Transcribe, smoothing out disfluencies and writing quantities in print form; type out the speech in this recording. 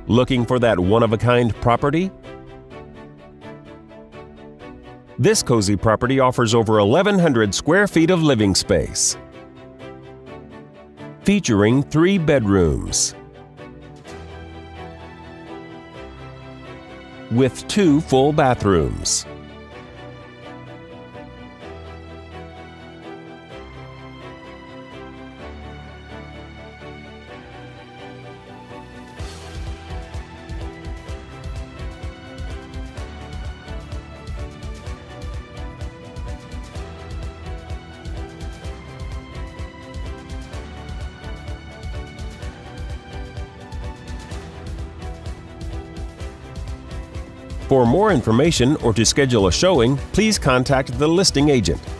Looking for that one-of-a-kind property? This cozy property offers over 1,100 square feet of living space, featuring 3 bedrooms with 2 full bathrooms. For more information or to schedule a showing, please contact the listing agent.